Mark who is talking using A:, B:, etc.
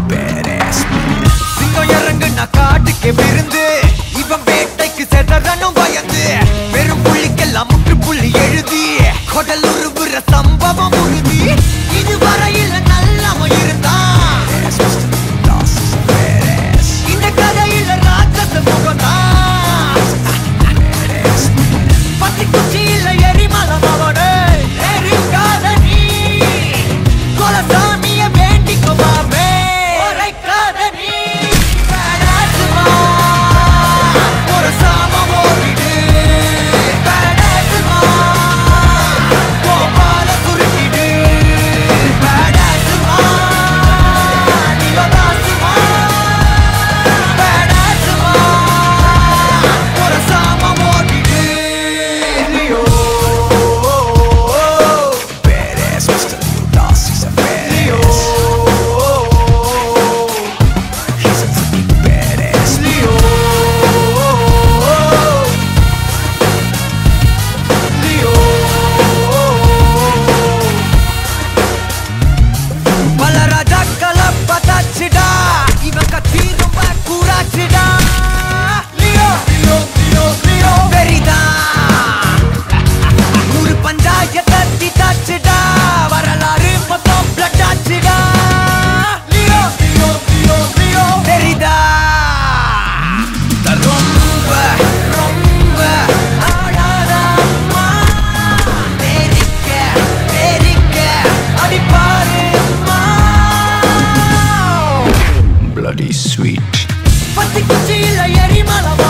A: badass man. சிங்கம் இறங்குனா காட்டுக்கே விருந்து, இவன் வேட்டைக்கு செதறனும் பயந்து, வெறும் புள்ளிக்கெல்லாம் முற்றுப்புள்ளி எழுதி கொடல் உருவுற சம்பவம் உறுதி. இதுவரையில் நல்லவன் இருந்தான், இந்த கதையில் ராட்சச முகம்தான். பத்தி குச்சியில் எரிமலம் அவனே எரிக்காத நீ, கொலசாமிய வேண்டிக்குமாமே உரைக்காத நீ. பேடாசுமா ஒரு சாமம் ஓடிடு, பேடாசுமா கோபால குறுக்கிடு, பேடாசுமா நிலதாசுமா, பேடாசுமா ஒரு சாமம் ஓடிடு. Leo badass Mr. Ludas, he's a badass. He's a freaking badass. Leo, Leo. பல ராஜாக்களை பார்த்தாச்சுடா, இவன் கத்தி ரொம்ப கூராச்சுடா. லியோ, லியோ, லியோ, லியோ வெறிதான். நூறு பஞ்சாயத்தை தீட்டாச்சுடா, வரலாறு மொத்தம் பிளட் ஆச்சுடா. லியோ, லியோ, லியோ, லியோ வெறிதா. ரொம்ப ரொம்ப ஆடாதம்மா, தெரிக்க தெரிக்க அடிப்பாருமா. bloody sweet. பத்தி குச்சியில் எரிமலம்